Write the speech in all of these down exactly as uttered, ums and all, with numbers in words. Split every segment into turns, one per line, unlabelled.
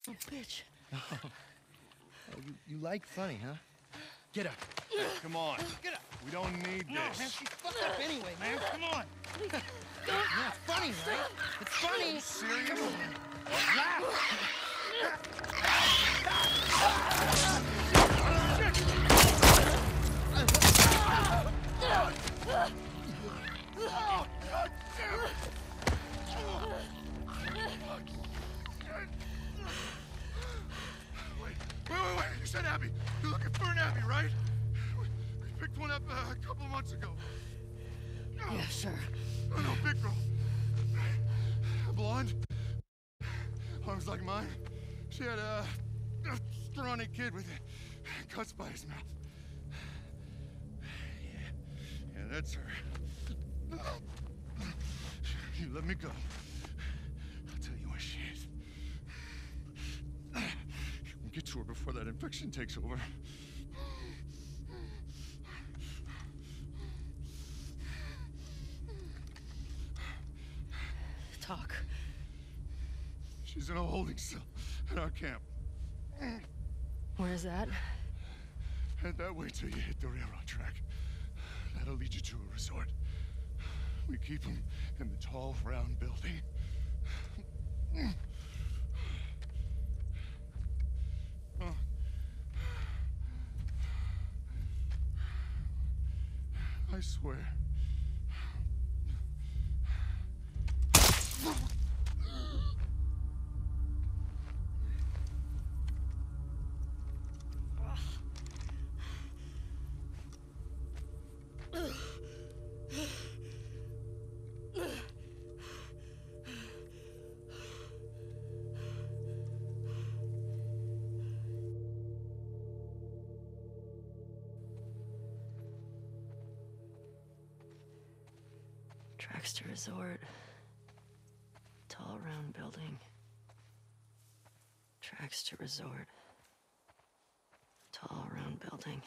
bitch.
Oh, you, you like funny, huh? Get up.
Come on.
Get up.
We don't need
No,
this.
man, she's fucked up anyway, man. Come on.
Please, don't.
Yeah, it's funny, right? It's funny.
Serious? Wait, wait, wait, wait. You said Abby. You're looking for an Abby, right? We, we picked one up uh, a couple months ago.
Yeah, sure.
Oh, no, big girl. Blonde. Arms like mine. She had a, a scrawny kid with cuts by his mouth. Yeah, yeah, that's her. You let me go. I'll tell you where she is. We'll get to her before that infection takes over.
Talk.
She's in a holding cell at our camp.
Where's that?
Head that way till you hit the railroad track. That'll lead you to a resort. We keep them in the tall, round building. Oh. I swear.
Traxter Resort. Tall round building. Traxter Resort. Tall round building.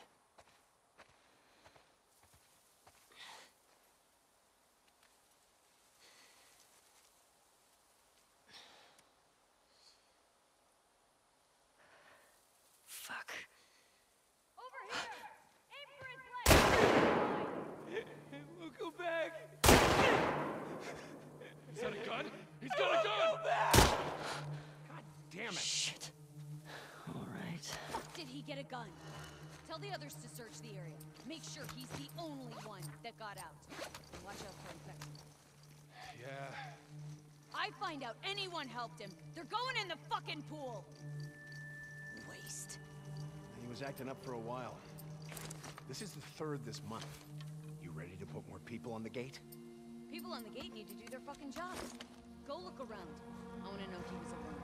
Fuck.
Over here! Aim for his leg!
We'll go back.
Is that a gun? He's got a gun!
Go back.
God damn it.
Shit. All right.
Fuck did he get a gun? Tell the others to search the area. Make sure he's the only one that got out. And watch out for infection.
Yeah.
I find out anyone helped him. They're going in the fucking pool. Waste.
He was acting up for a while. This is the third this month. You ready to put more people on the gate?
People on the gate need to do their fucking jobs. Go look around. I want to know he was a runner.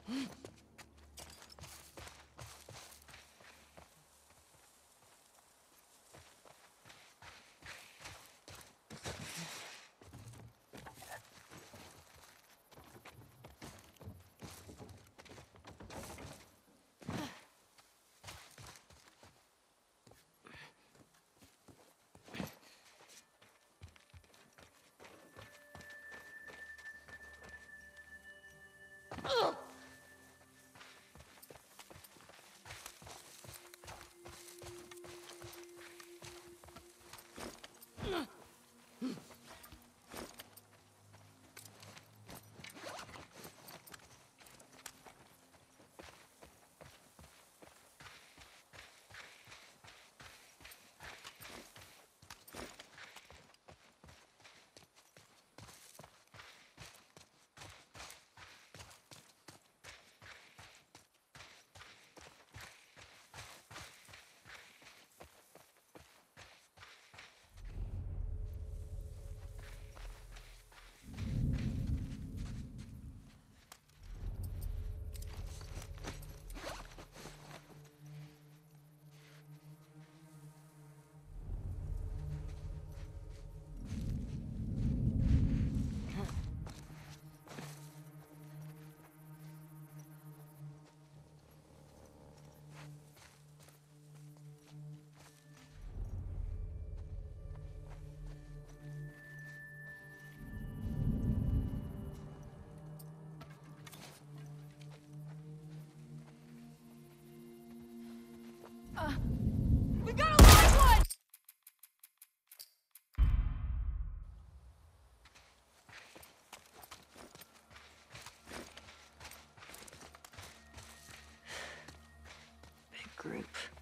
We got a live one!
Big group.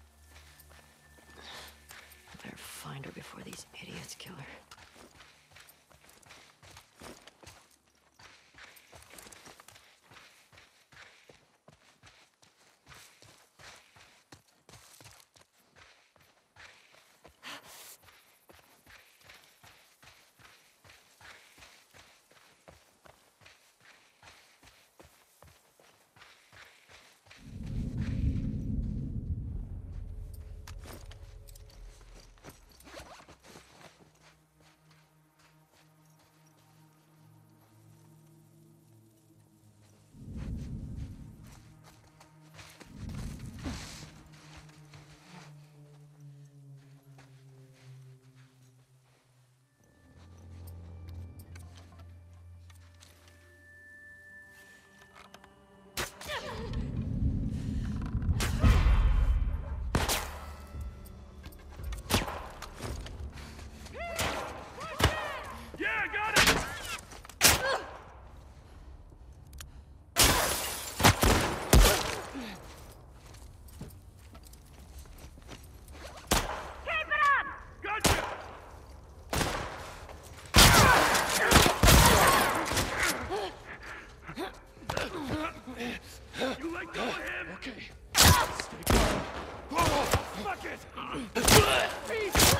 I better find her before these idiots kill her.
Yeah, got it! Gotcha! You let go of him? Okay. Stay calm. Whoa, fuck it! Peace!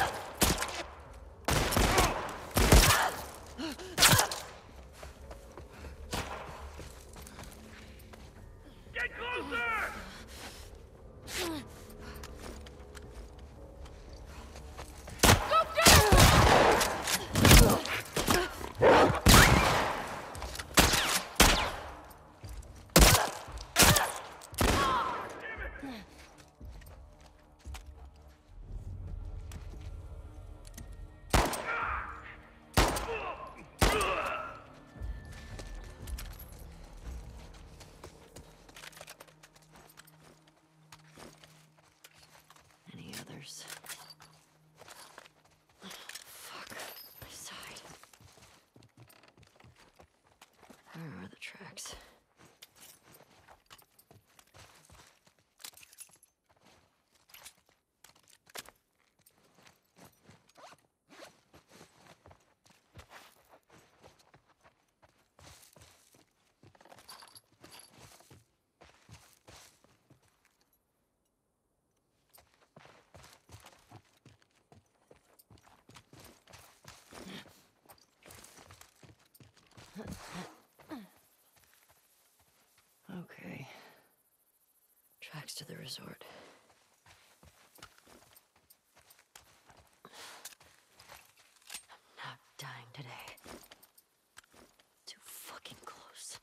Get closer!
Any others? Fuck. My side. Where are the tracks? Okay. Tracks to the resort. I'm not dying today. Too fucking close.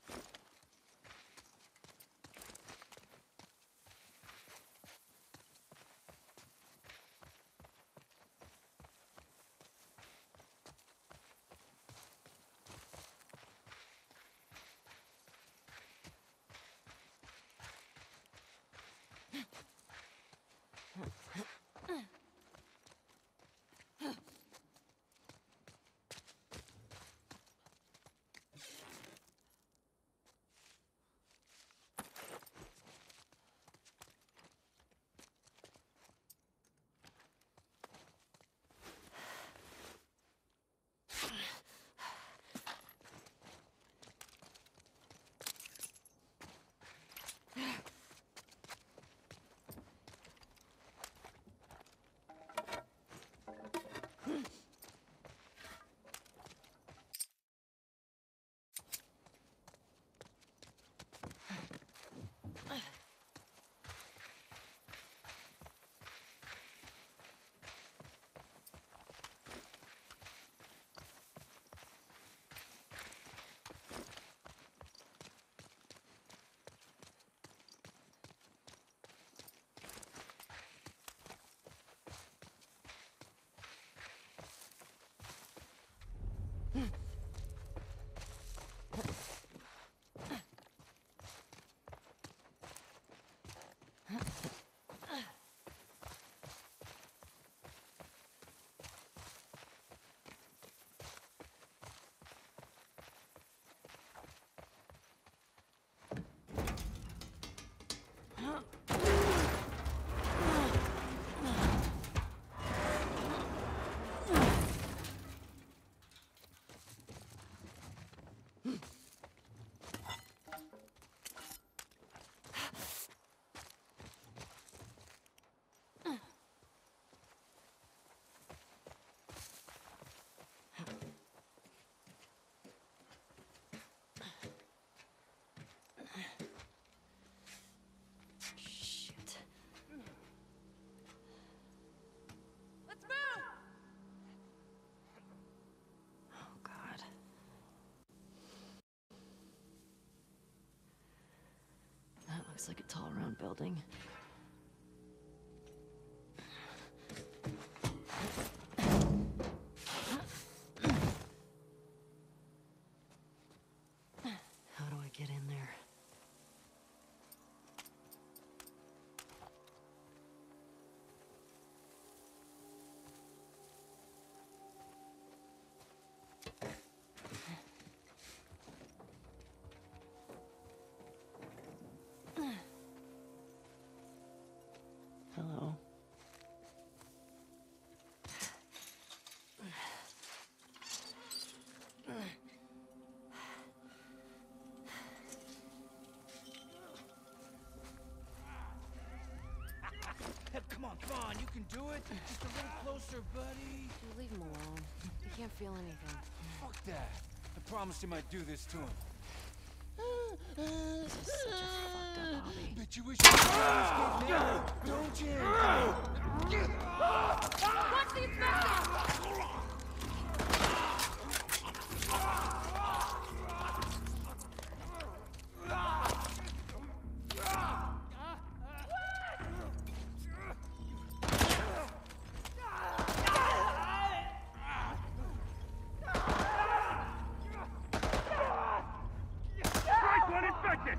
Shit.
Let's move!
Oh, God. That looks like a tall, round building. How do I get in there? Hello.
Hey, come on, come on, you can do it. Just a little closer, buddy.
Leave him alone. He can't feel anything.
Fuck that. I promised him I'd do this to him.
This is such a fucked up hobby.
Bet you wish you could now, don't you?
Watch these vessels!
Strike one infected!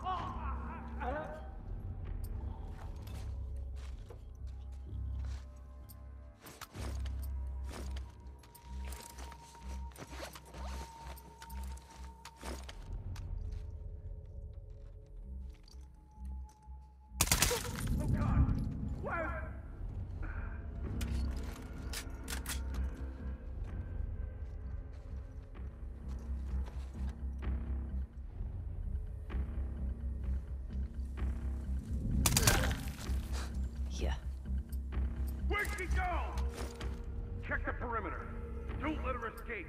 Oh God! Where?
Yeah.
Where'd she go? Check the perimeter. Don't let her escape.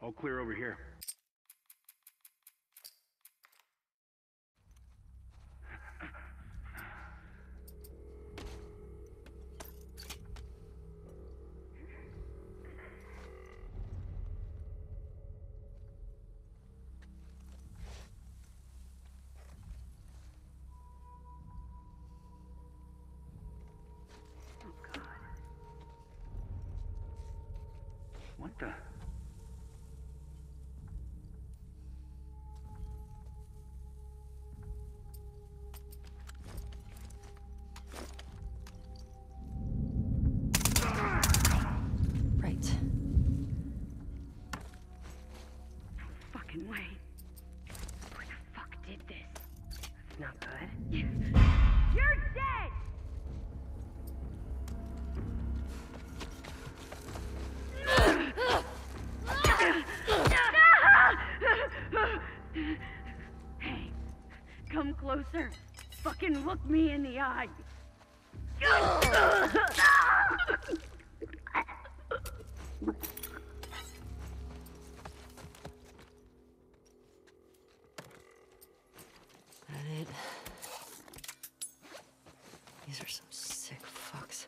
All clear over here. What the?
Right.
No fucking way. Who the fuck did this?
It's not good.
You're dead! Hey, come closer. Fucking look me in the eye.
That it? These are some sick fucks.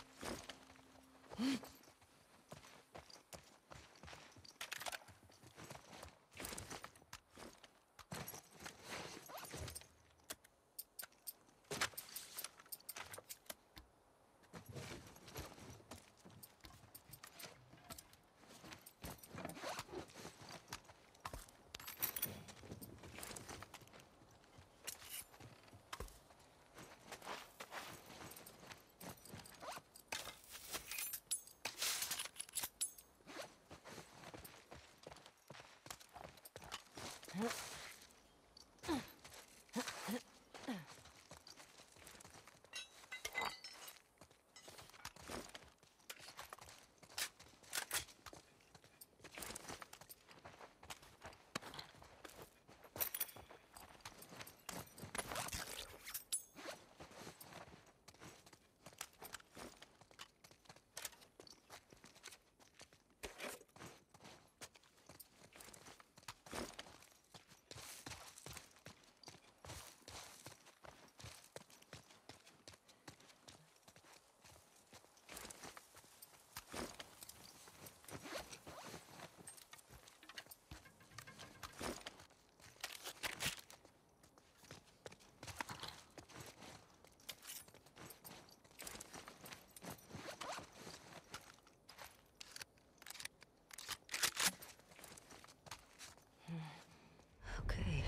Okay.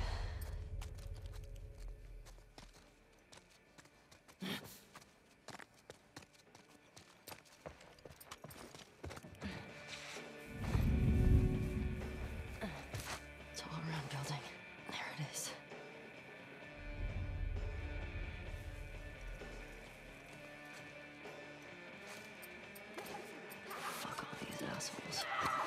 It's all around building. There it is. Fuck all these assholes.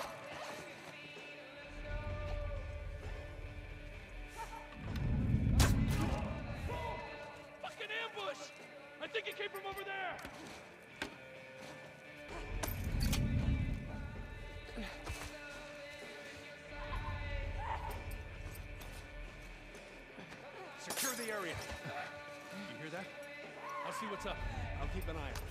Fucking ambush! I think it came from over there!
Secure the area.
You hear that? I'll see what's up.
I'll keep an eye out.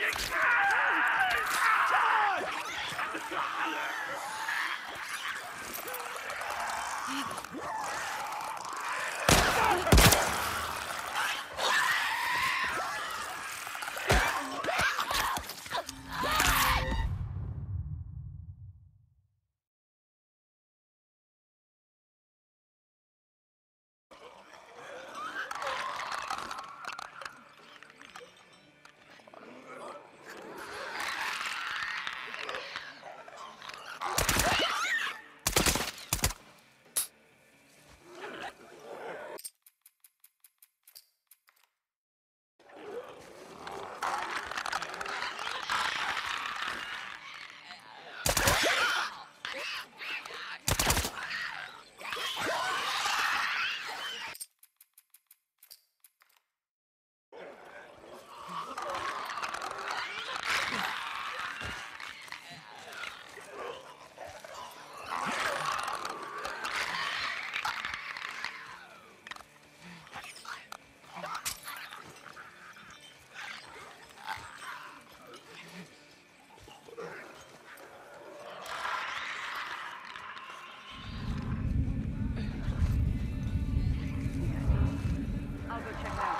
I'll go check it out.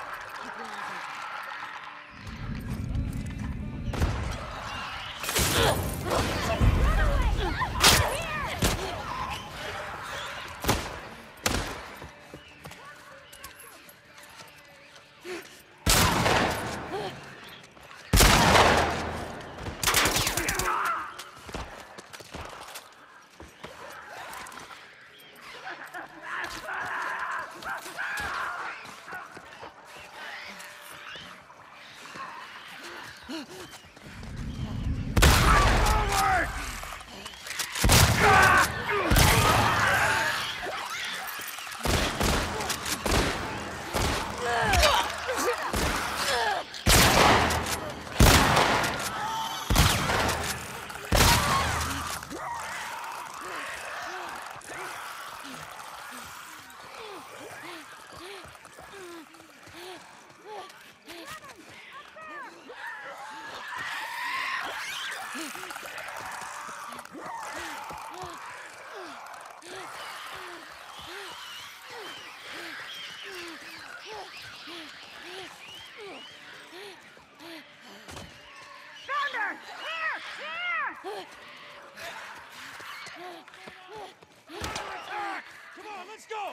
Come on, let's go!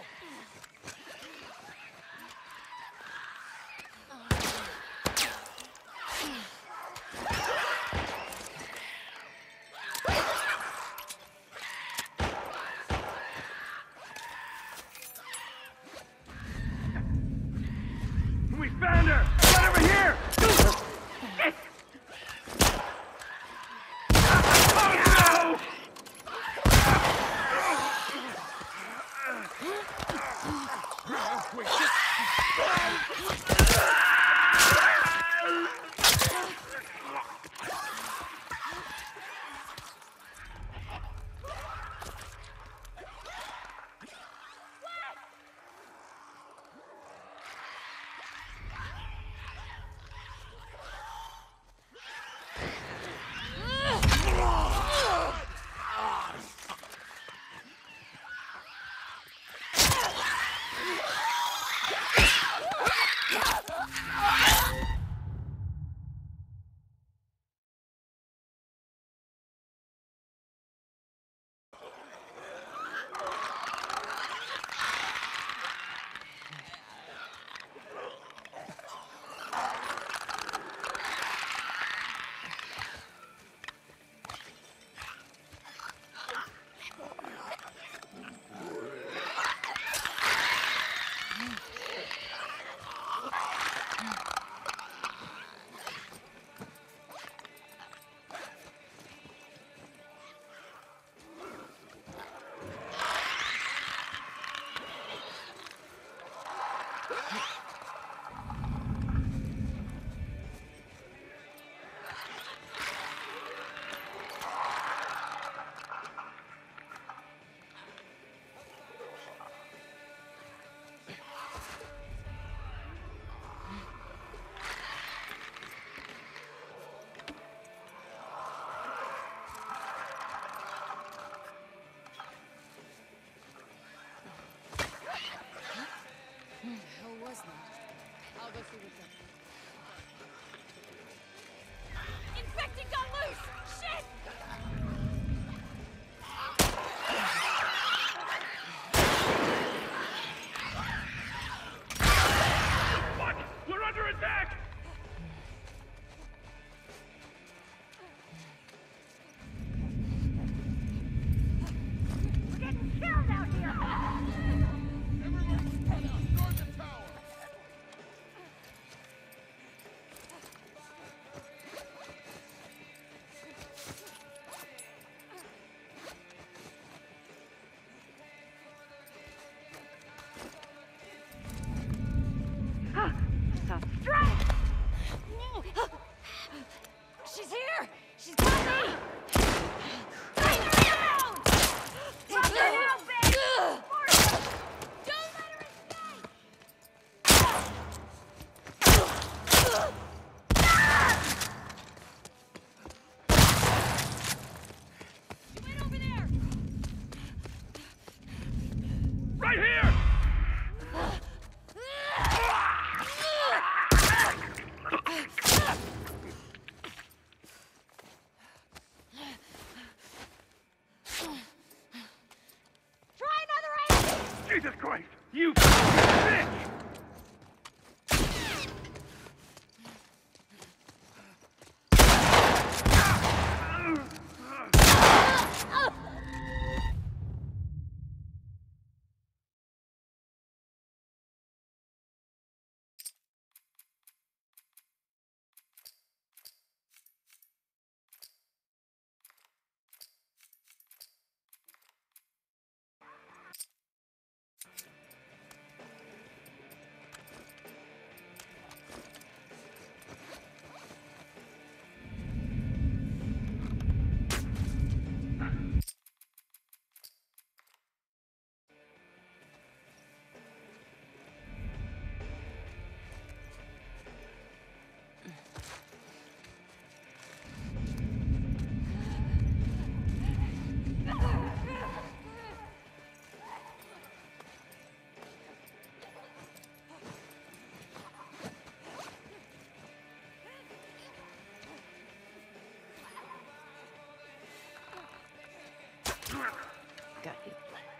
We found her! Right over here! Shit! Oh, no!
basement. I'll go see what's up. Infected got loose! Shit!
What? We're under attack!
We're getting killed out here!
Everybody spread out! Guard the tower!
So strike!
She's here! She's got me! Bring her down!
Drop her now, bitch!
Don't let her escape! She went over there!
Right here!
Try another angle!
Jesus Christ! You bitch!
Got you.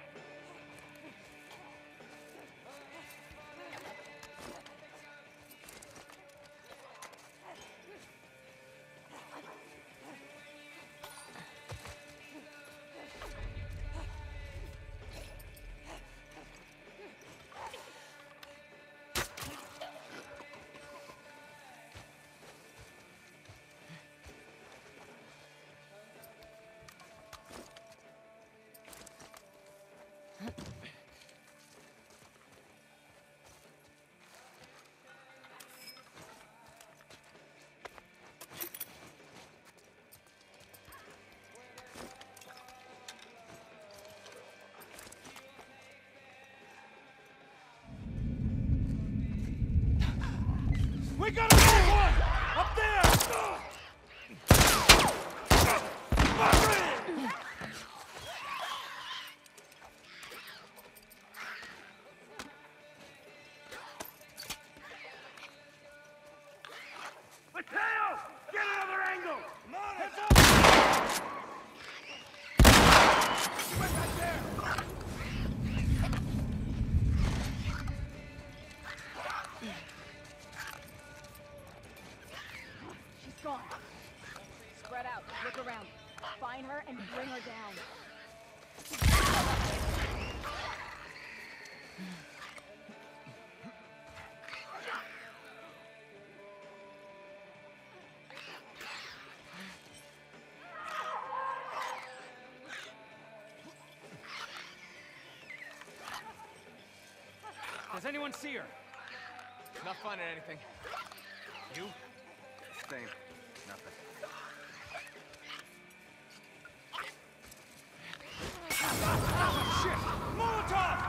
We got a big one! Up there!
Mateo! Get another angle!
Come on, heads up! She went back there!
She's gone. Spread out. Look around. Find her and bring her down.
Does anyone see her?
Not finding anything. You? Same. Nothing.
Shit! Molotov!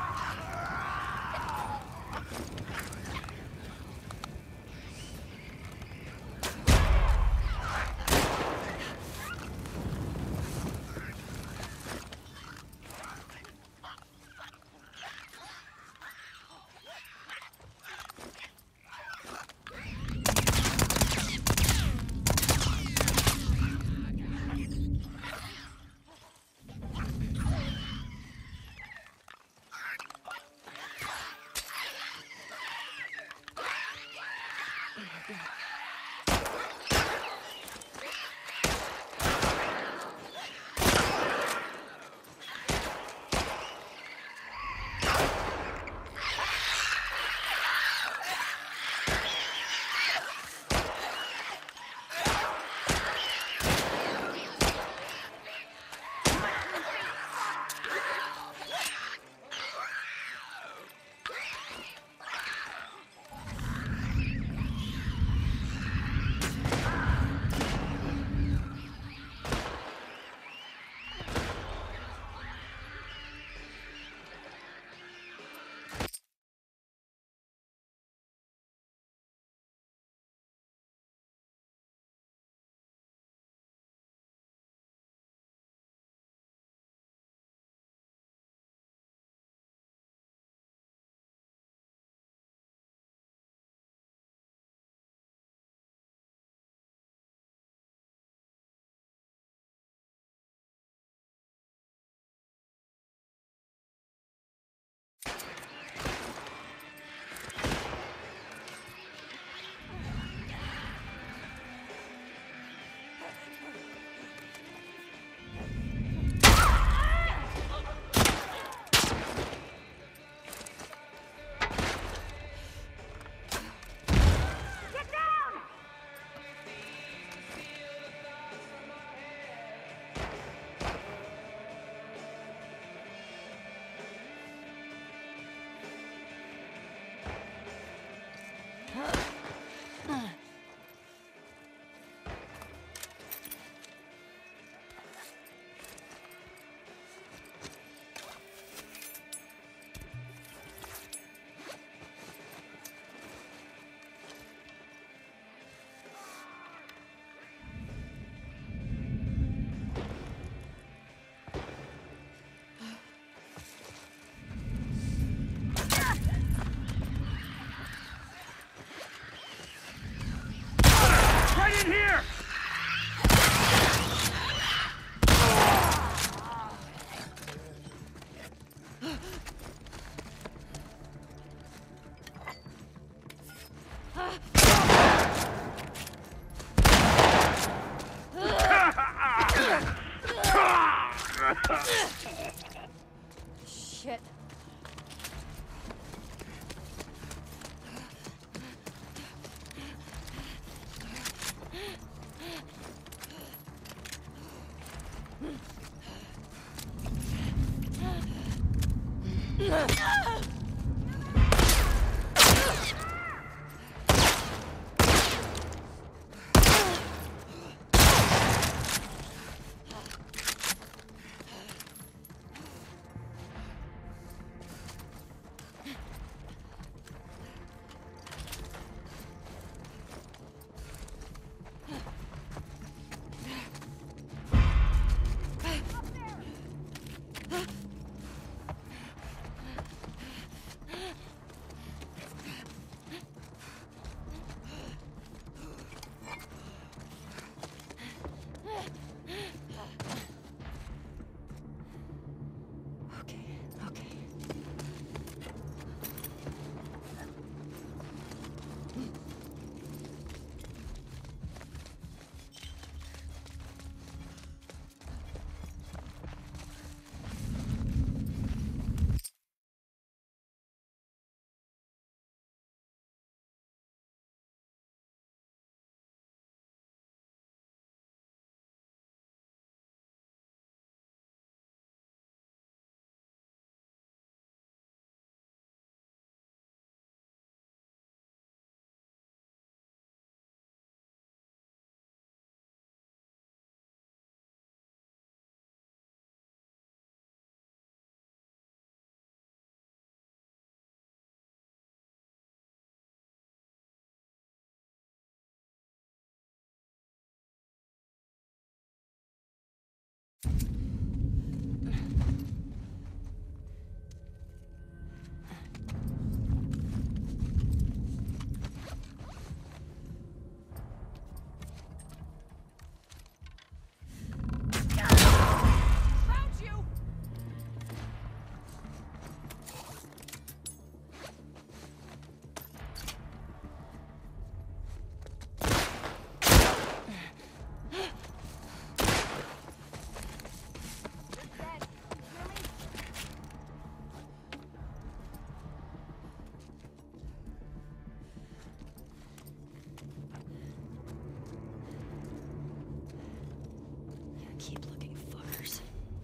Keep-looking fuckers.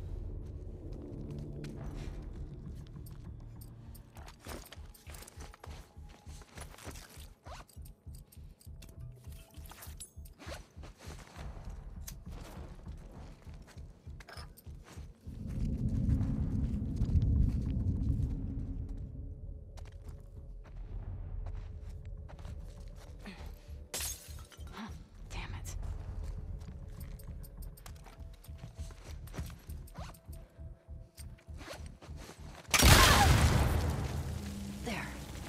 Damn it. There.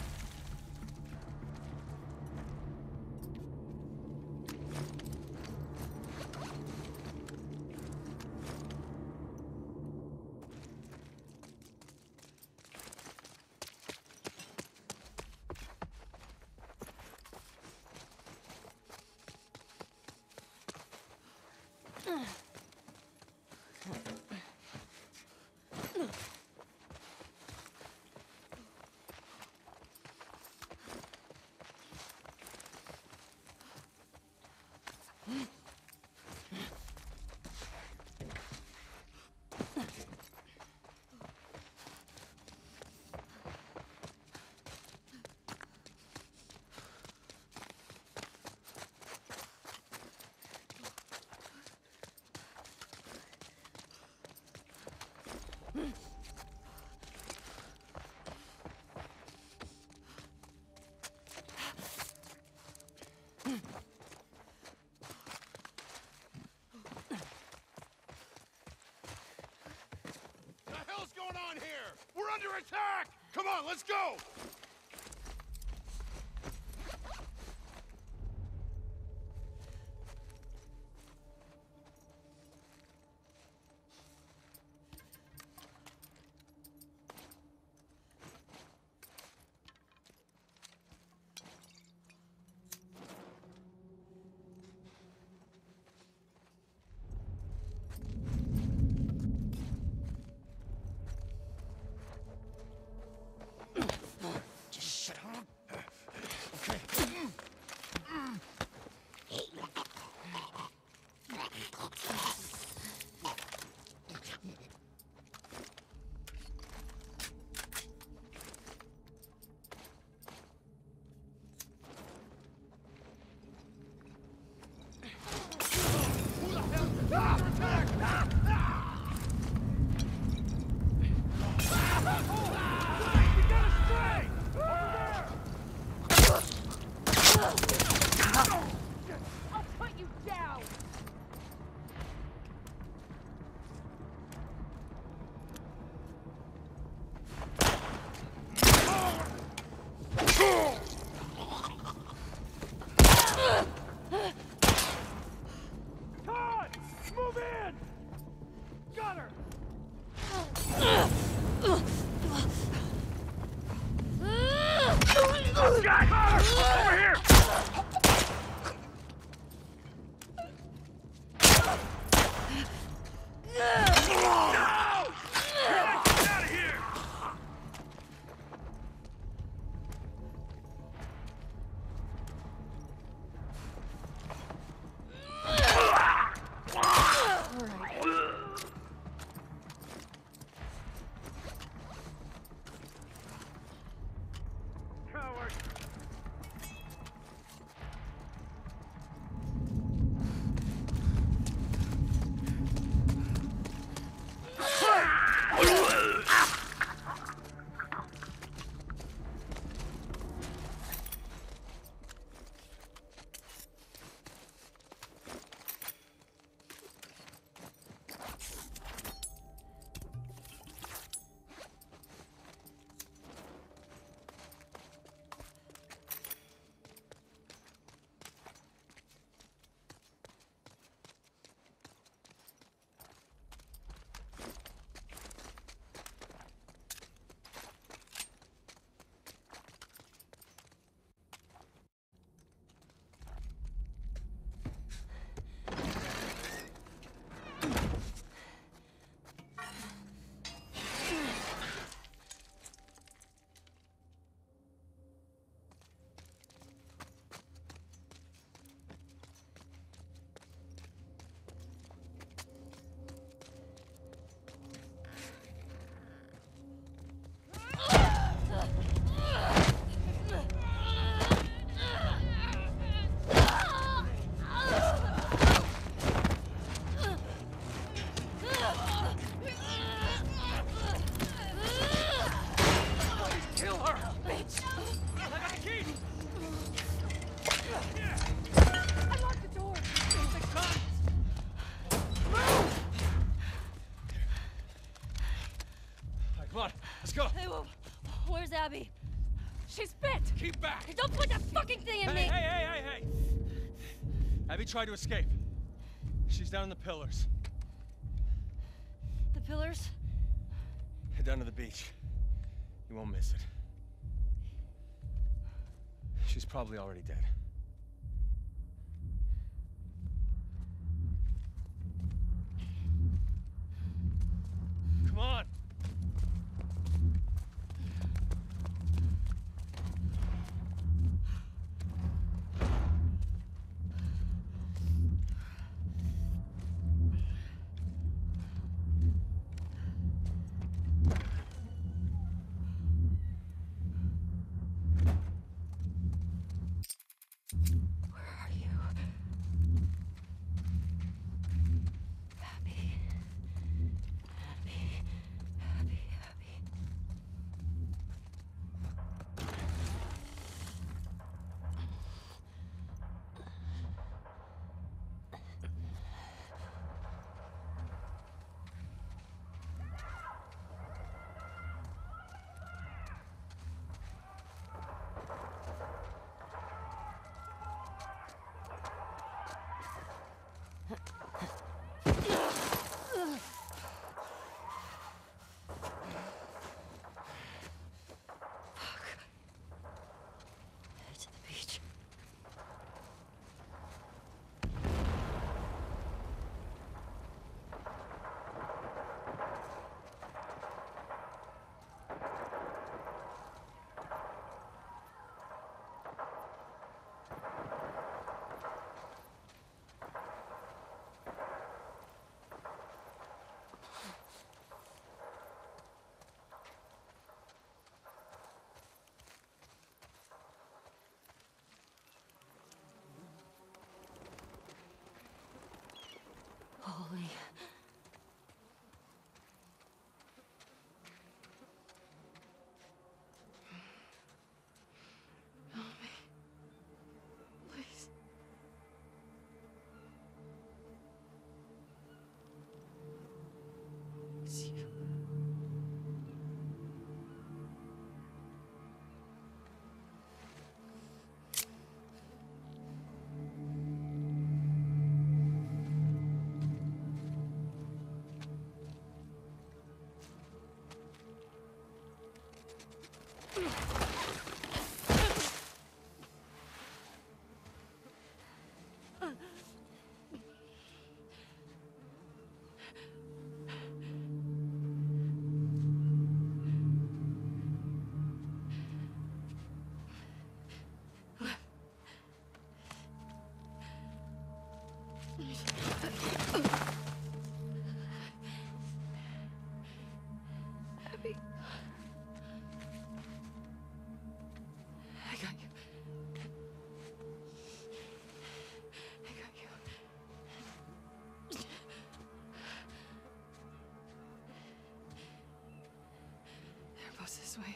The hell's going on here? We're under attack! Come on, let's go!
Abby. She's bit.
Keep back!
Don't put that fucking thing in
Hey,
me.
hey, hey, hey, hey! Abby tried to escape. She's down in the pillars.
The pillars?
Head down to the beach. You won't miss it. She's probably already dead. Come on!
To the beach. Holy. Help me. Please. It's you. Abby. I got you. I got you. They're both this way.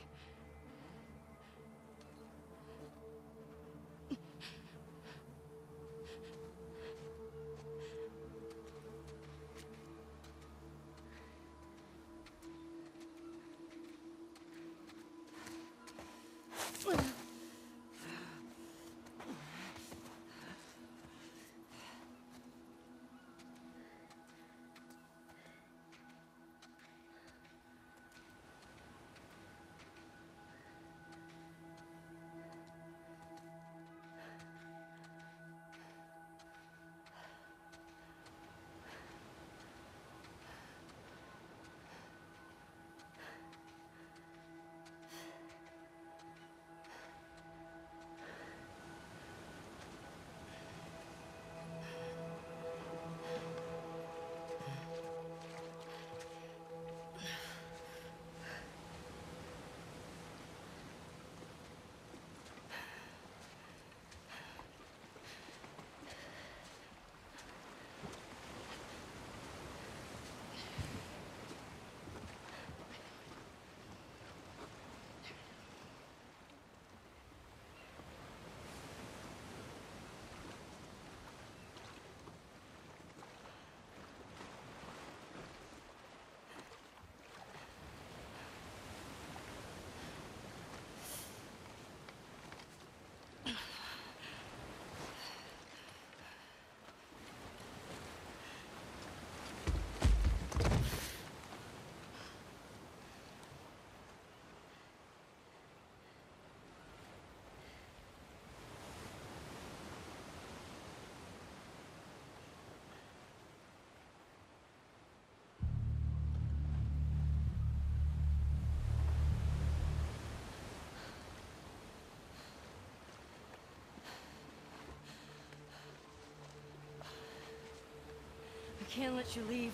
can't let you leave.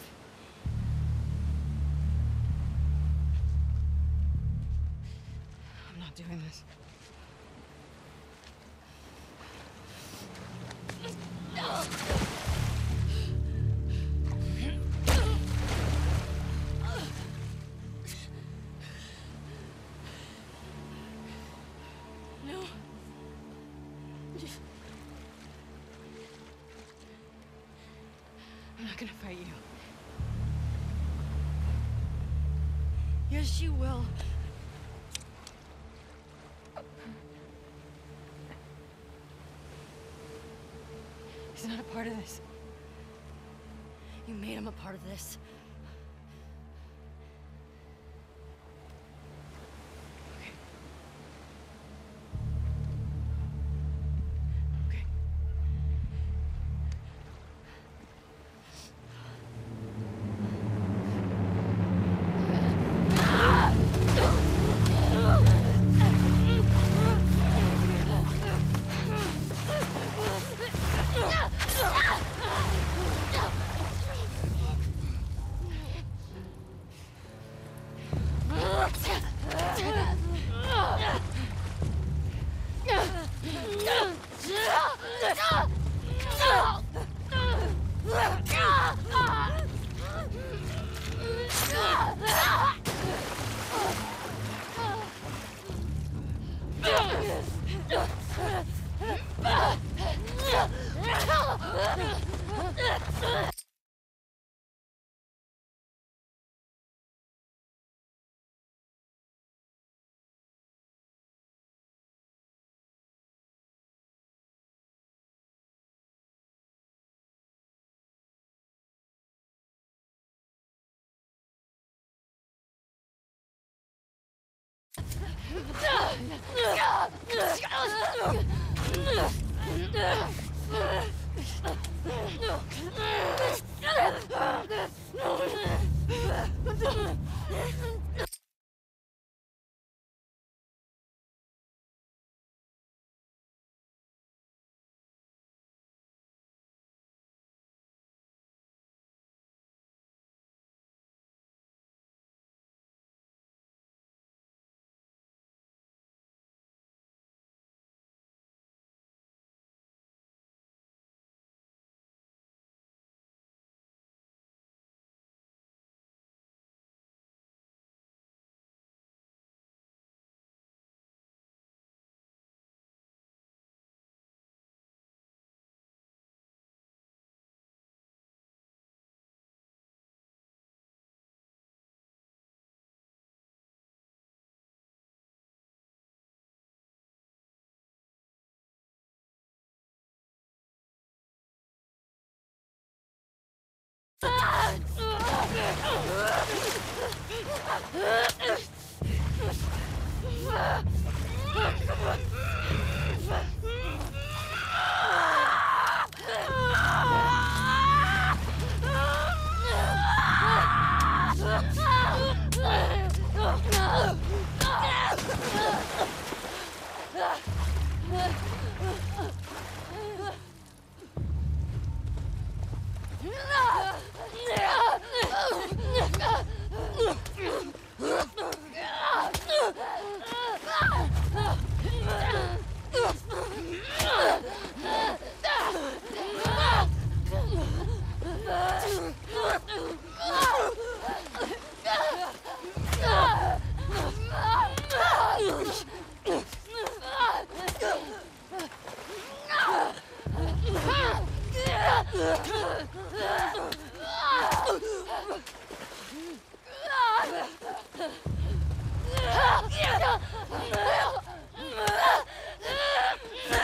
I'm not doing this. No. I'm not gonna fight you. Yes, you will. He's not a part of this. You made him a part of this. Okay. Okay.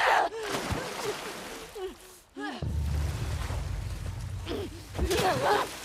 Ah!